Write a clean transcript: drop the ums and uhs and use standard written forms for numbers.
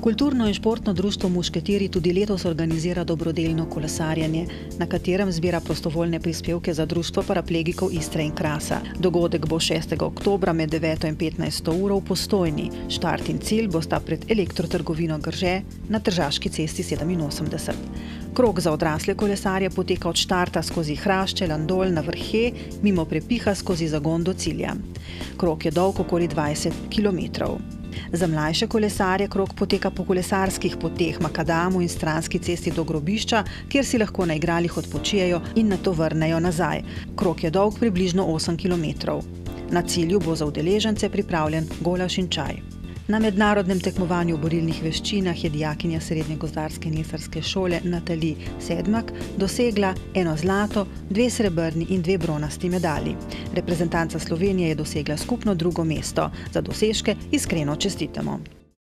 Kulturno in športno društvo Mušketiri tudi letos organizira dobrodelno kolesarjenje, na katerem zbira prostovoljne prispevke za Društvo paraplegikov Istre in Krasa. Dogodek bo 6. oktobra med 9. in 15. uro v Postojni. Štart in cilj bosta pred elektrotrgovino Grže na Tržaški cesti 87. Krog za odrasle kolesarje poteka od štarta skozi Hrašče, Landol na Vrhe, mimo Prepiha skozi Zagon do cilja. Krog je dolg okoli 20 kilometrov. Za mlajše kolesarje krog poteka po kolesarskih poteh Makadamu in Stranski cesti do grobišča, kjer si lahko na igralih odpočijejo in nato vrnejo nazaj. Krog je dolg približno 8 kilometrov. Na cilju bo za udeležence pripravljen golaž in čaj. Na mednarodnem tekmovanju v borilnih veščinah je dijakinja Srednje gozdarske in lesarske šole Natalija Sedmak dosegla 1 zlato, 2 srebrni in 2 bronasti medalji. Reprezentanca Slovenije je dosegla skupno 2. mesto. Za dosežke iskreno čestitamo.